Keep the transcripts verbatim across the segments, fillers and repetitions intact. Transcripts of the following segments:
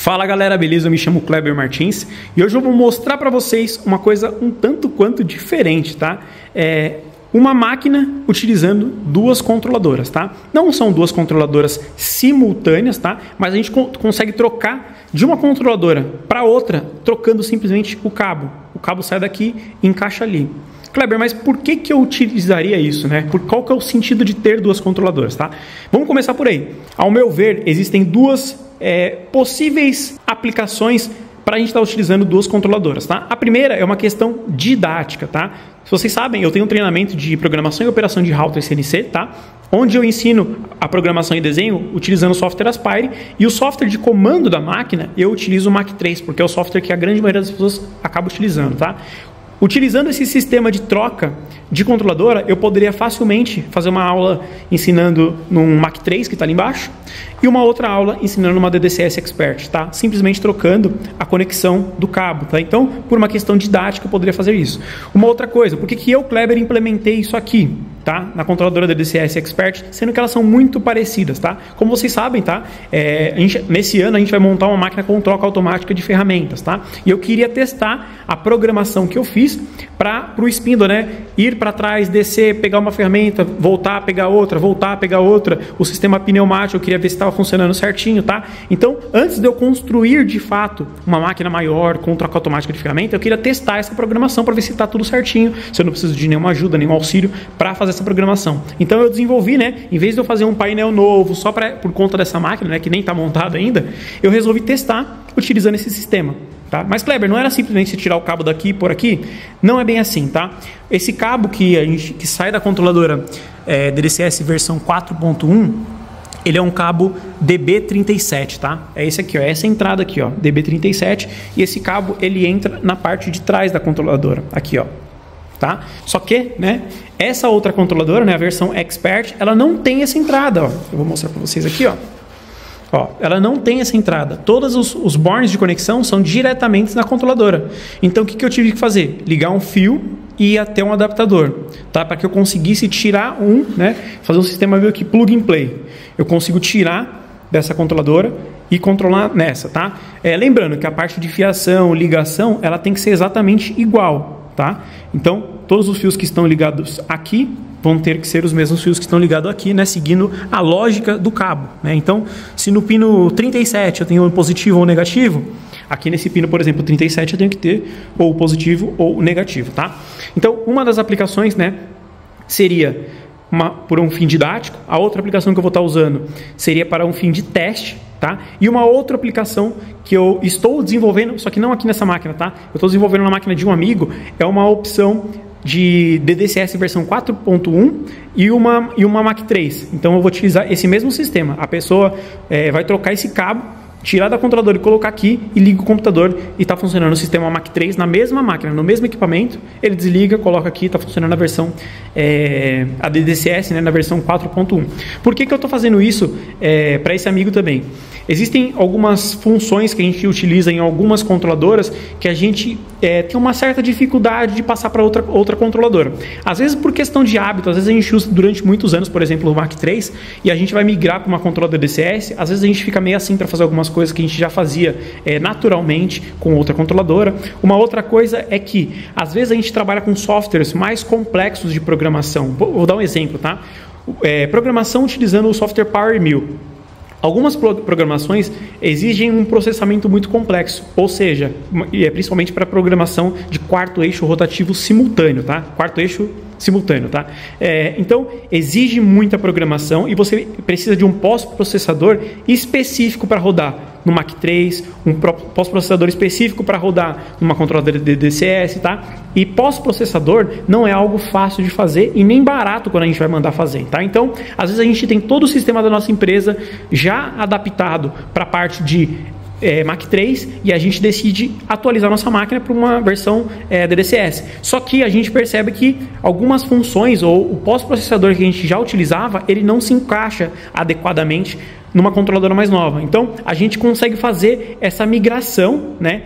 Fala galera, beleza? Eu me chamo Kleber Martins e hoje eu vou mostrar para vocês uma coisa um tanto quanto diferente, tá? É uma máquina utilizando duas controladoras, tá? Não são duas controladoras simultâneas, tá? Mas a gente co- consegue trocar de uma controladora para outra, trocando simplesmente o cabo. O cabo sai daqui e encaixa ali. Kleber, mas por que que eu utilizaria isso, né? Por qual que é o sentido de ter duas controladoras, tá? Vamos começar por aí. Ao meu ver, existem duas é, possíveis aplicações para a gente estar utilizando duas controladoras, tá? A primeira é uma questão didática, tá? Se vocês sabem, eu tenho um treinamento de programação e operação de router C N C, tá? Onde eu ensino a programação e desenho utilizando o software Aspire, e o software de comando da máquina eu utilizo o Mach três, porque é o software que a grande maioria das pessoas acaba utilizando, tá? Utilizando esse sistema de troca de controladora, eu poderia facilmente fazer uma aula ensinando num Mach três, que está ali embaixo, e uma outra aula ensinando numa D D C S Expert, tá? Simplesmente trocando a conexão do cabo, tá? Então, por uma questão didática, eu poderia fazer isso. Uma outra coisa, por que que eu, Kleber, implementei isso aqui, tá? Na controladora D D C S Expert, sendo que elas são muito parecidas, tá? Como vocês sabem, tá? É, a gente, nesse ano a gente vai montar uma máquina com troca automática de ferramentas, tá? E eu queria testar a programação que eu fiz para o spindle, né? Ir para trás, descer, pegar uma ferramenta, voltar, pegar outra, voltar, pegar outra. O sistema pneumático, eu queria ver se estava funcionando certinho, tá? Então, antes de eu construir de fato uma máquina maior com troca automática de ferramenta, eu queria testar essa programação para ver se está tudo certinho, se eu não preciso de nenhuma ajuda, nenhum auxílio para fazer essa programação. Então, eu desenvolvi, né? Em vez de eu fazer um painel novo só pra, por conta dessa máquina, né? Que nem está montado ainda, eu resolvi testar utilizando esse sistema. Tá? Mas Kleber, não era simplesmente tirar o cabo daqui e pôr aqui? Não é bem assim, tá? Esse cabo que, a gente, que sai da controladora é, D D C S versão quatro ponto um, ele é um cabo D B trinta e sete, tá? É esse aqui, ó, essa entrada aqui, ó, D B trinta e sete, e esse cabo ele entra na parte de trás da controladora, aqui, ó. Tá? Só que, né, essa outra controladora, né, a versão Expert, ela não tem essa entrada, ó. Eu vou mostrar para vocês aqui, ó. Ó, ela não tem essa entrada. Todos os, os bornes de conexão são diretamente na controladora. Então, o que, que eu tive que fazer? Ligar um fio e ir até um adaptador, tá? Para que eu conseguisse tirar um, né? Fazer um sistema meio que plug and play. Eu consigo tirar dessa controladora e controlar nessa, tá? É, lembrando que a parte de fiação, ligação, ela tem que ser exatamente igual, tá? Então, todos os fios que estão ligados aqui vão ter que ser os mesmos fios que estão ligados aqui, né, seguindo a lógica do cabo, né? Então, se no pino trinta e sete eu tenho um positivo ou um negativo, aqui nesse pino, por exemplo, trinta e sete eu tenho que ter ou o positivo ou o negativo, tá? Então, uma das aplicações, né, seria uma, por um fim didático. A outra aplicação que eu vou estar usando seria para um fim de teste, tá? E uma outra aplicação que eu estou desenvolvendo, só que não aqui nessa máquina, tá? Eu estou desenvolvendo na máquina de um amigo, é uma opção de D D C S versão quatro ponto um e uma, e uma Mach três. Então eu vou utilizar esse mesmo sistema. A pessoa é, vai trocar esse cabo, tirar da controladora e colocar aqui e liga o computador e está funcionando o sistema Mach três na mesma máquina, no mesmo equipamento. Ele desliga, coloca aqui, está funcionando a versão é, a D D C S, né, na versão quatro ponto um. Por que que eu estou fazendo isso é, para esse amigo também? Existem algumas funções que a gente utiliza em algumas controladoras que a gente é, tem uma certa dificuldade de passar para outra, outra controladora. Às vezes por questão de hábito, às vezes a gente usa durante muitos anos, por exemplo, o Mach três, e a gente vai migrar para uma controladora D D C S, às vezes a gente fica meio assim para fazer algumas coisas que a gente já fazia é, naturalmente com outra controladora. Uma outra coisa é que, às vezes a gente trabalha com softwares mais complexos de programação. Vou, vou dar um exemplo, tá? É, programação utilizando o software Power Mill. Algumas programações exigem um processamento muito complexo, ou seja, é principalmente para programação de quarto eixo rotativo simultâneo, tá? Quarto eixo simultâneo, tá? É, então, exige muita programação e você precisa de um pós-processador específico para rodar no Mach três, um pós-processador específico para rodar numa controladora de D D C S, tá? E pós-processador não é algo fácil de fazer e nem barato quando a gente vai mandar fazer, tá? Então, às vezes a gente tem todo o sistema da nossa empresa já adaptado para a parte de É, Mach três e a gente decide atualizar nossa máquina para uma versão é, D D C S. Só que a gente percebe que algumas funções ou o pós-processador que a gente já utilizava, ele não se encaixa adequadamente numa controladora mais nova. Então, a gente consegue fazer essa migração, né,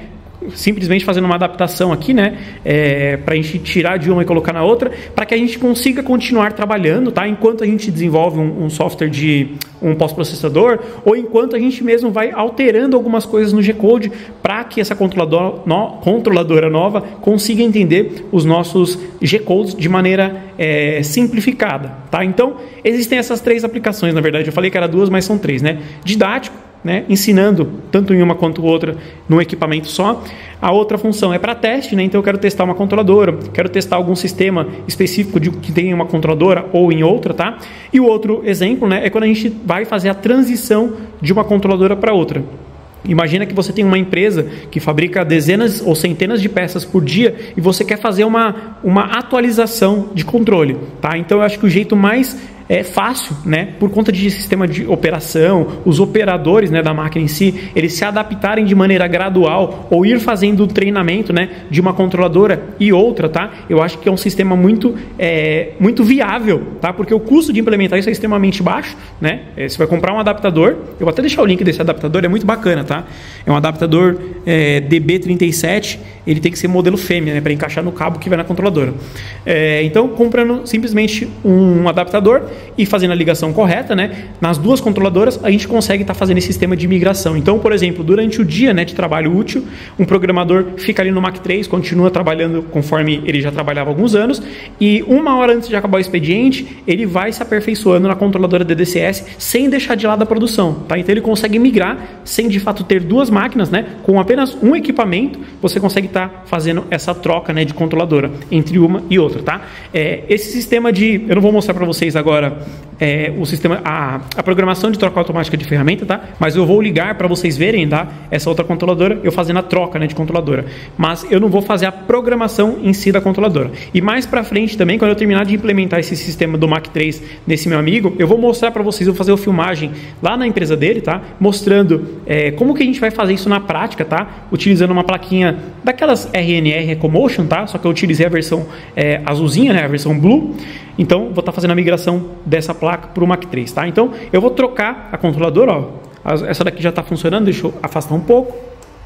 simplesmente fazendo uma adaptação aqui, né, é, para a gente tirar de uma e colocar na outra, para que a gente consiga continuar trabalhando, tá, enquanto a gente desenvolve um, um software de um pós-processador, ou enquanto a gente mesmo vai alterando algumas coisas no G-Code, para que essa controladora, no, controladora nova consiga entender os nossos G-Codes de maneira é, simplificada, tá? Então, existem essas três aplicações, na verdade, eu falei que era duas, mas são três, né? Didático, né, ensinando tanto em uma quanto outra num equipamento só. A outra função é para teste, né, então eu quero testar uma controladora, quero testar algum sistema específico de que tem uma controladora ou em outra, tá? E o outro exemplo, né, é quando a gente vai fazer a transição de uma controladora para outra. Imagina que você tem uma empresa que fabrica dezenas ou centenas de peças por dia e você quer fazer uma, uma atualização de controle, tá? Então eu acho que o jeito mais é fácil, né, por conta de sistema de operação, os operadores, né, da máquina em si, eles se adaptarem de maneira gradual ou ir fazendo o treinamento, né, de uma controladora e outra, tá? Eu acho que é um sistema muito, é, muito viável, tá? Porque o custo de implementar isso é extremamente baixo, né? É, você vai comprar um adaptador, eu vou até deixar o link desse adaptador, é muito bacana, tá? É um adaptador é, D B trinta e sete, ele tem que ser modelo fêmea, né, para encaixar no cabo que vai na controladora. É, então, comprando simplesmente um adaptador e fazendo a ligação correta, né, nas duas controladoras, a gente consegue estar tá fazendo esse sistema de migração. Então, por exemplo, durante o dia, né, de trabalho útil, um programador fica ali no Mac três, continua trabalhando conforme ele já trabalhava há alguns anos, e uma hora antes de acabar o expediente, ele vai se aperfeiçoando na controladora D D C S sem deixar de lado a produção, tá? Então ele consegue migrar sem de fato ter duas máquinas, né, com apenas um equipamento, você consegue estar tá fazendo essa troca, né, de controladora entre uma e outra, tá? É, esse sistema de, eu não vou mostrar para vocês agora É, o sistema, a, a programação de troca automática de ferramenta, tá? Mas eu vou ligar para vocês verem, tá? Essa outra controladora, eu fazendo a troca, né, de controladora. Mas eu não vou fazer a programação em si da controladora. E mais para frente também, quando eu terminar de implementar esse sistema do Mac três nesse meu amigo, eu vou mostrar para vocês, eu vou fazer uma filmagem lá na empresa dele, tá? Mostrando é, como que a gente vai fazer isso na prática, tá? Utilizando uma plaquinha daquelas R N R Ecomotion, tá? Só que eu utilizei a versão é, azulzinha, né? A versão Blue. Então, vou estar fazendo a migração dessa placa para o Mac três, tá? Então, eu vou trocar a controladora, ó. Essa daqui já está funcionando, deixa eu afastar um pouco.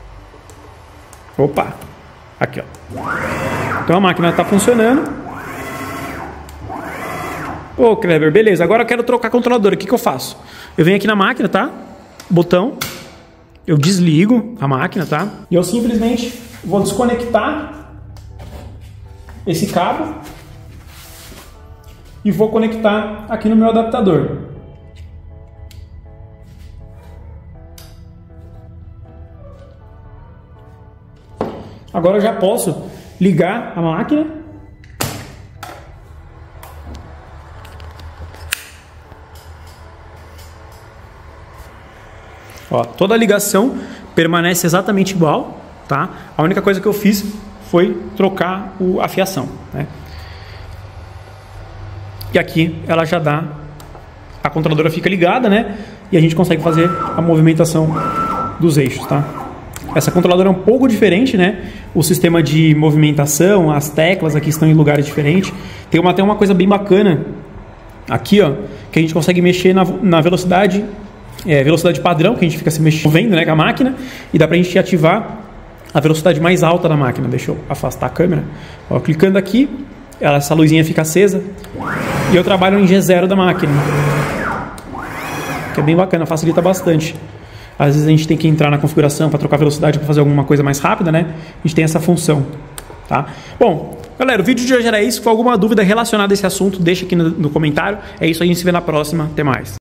Opa! Aqui, ó. Então, a máquina está funcionando. Ô, Kleber, beleza. Agora eu quero trocar a controladora. O que que eu faço? Eu venho aqui na máquina, tá? Botão. Eu desligo a máquina, tá? E eu simplesmente vou desconectar esse cabo e vou conectar aqui no meu adaptador. Agora eu já posso ligar a máquina. Ó, toda a ligação permanece exatamente igual, tá? A única coisa que eu fiz foi trocar o, a fiação, né? E aqui ela já dá, a controladora fica ligada, né? E a gente consegue fazer a movimentação dos eixos, tá? Essa controladora é um pouco diferente, né? O sistema de movimentação, as teclas aqui estão em lugares diferentes. Tem uma, até uma coisa bem bacana aqui, ó, que a gente consegue mexer na, na velocidade, é, velocidade padrão, que a gente fica se mexendo, né, com a máquina, e dá pra gente ativar a velocidade mais alta da máquina. Deixa eu afastar a câmera. Ó, clicando aqui, ela, essa luzinha fica acesa e eu trabalho em G zero da máquina, que é bem bacana, facilita bastante. Às vezes a gente tem que entrar na configuração para trocar velocidade, para fazer alguma coisa mais rápida, né? A gente tem essa função, tá? Bom, galera, o vídeo de hoje era isso. Se for alguma dúvida relacionada a esse assunto, deixa aqui no, no comentário. É isso, a gente se vê na próxima. Até mais.